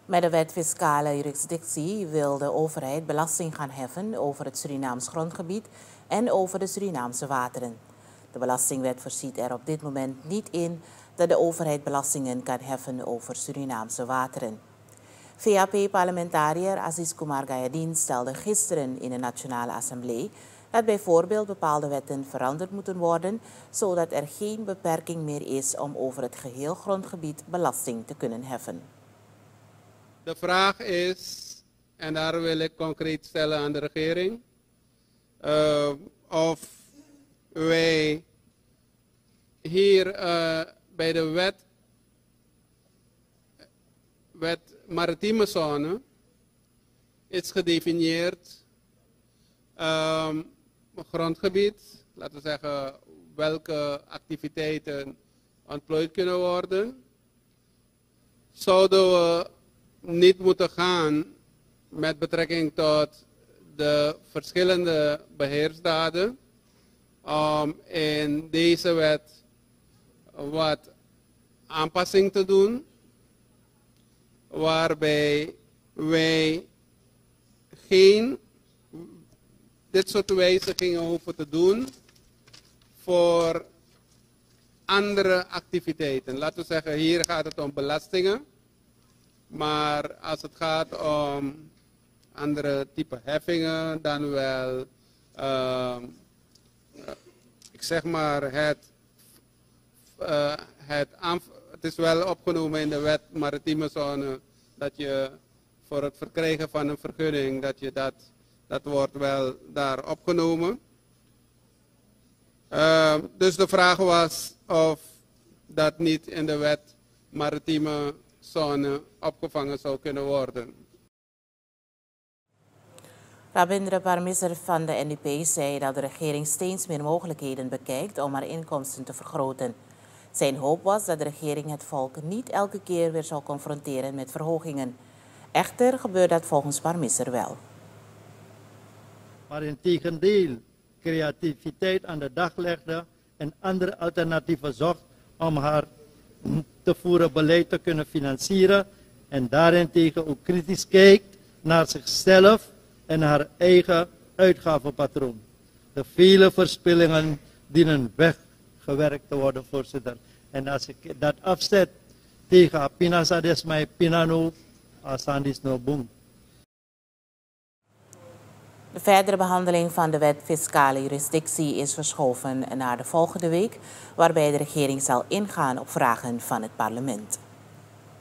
Met de wet fiscale jurisdictie wil de overheid belasting gaan heffen over het Surinaams grondgebied en over de Surinaamse wateren. De belastingwet voorziet er op dit moment niet in dat de overheid belastingen kan heffen over Surinaamse wateren. VAP-parlementariër Aziz Kumar Gayadin stelde gisteren in de Nationale Assemblée dat bijvoorbeeld bepaalde wetten veranderd moeten worden, zodat er geen beperking meer is om over het geheel grondgebied belasting te kunnen heffen. De vraag is, en daar wil ik concreet stellen aan de regering, of wij hier bij de wet maritieme zone is gedefinieerd grondgebied, laten we zeggen welke activiteiten ontplooid kunnen worden. Zouden we niet moeten gaan met betrekking tot de verschillende beheersdaden om in deze wet wat aanpassing te doen, waarbij wij geen dit soort wijzigingen hoeven te doen voor andere activiteiten. Laten we zeggen, hier gaat het om belastingen. Maar als het gaat om andere type heffingen, dan wel, ik zeg maar, het is wel opgenomen in de wet maritieme zone dat je voor het verkrijgen van een vergunning, dat wordt wel daar opgenomen. Dus de vraag was of dat niet in de wet maritieme zone opgevangen zou kunnen worden. Rabindra Parmiser van de NDP zei dat de regering steeds meer mogelijkheden bekijkt om haar inkomsten te vergroten. Zijn hoop was dat de regering het volk niet elke keer weer zou confronteren met verhogingen. Echter gebeurt dat volgens Parmiser wel. Maar in tegendeel creativiteit aan de dag legde en andere alternatieven zocht om haar te voeren beleid te kunnen financieren en daarentegen ook kritisch kijkt naar zichzelf en haar eigen uitgavenpatroon. De vele verspillingen dienen weggewerkt te worden, voorzitter. En als ik dat afzet tegen Pinasades mij Pinano, Asandis no boom. De verdere behandeling van de wet fiscale jurisdictie is verschoven naar de volgende week, waarbij de regering zal ingaan op vragen van het parlement.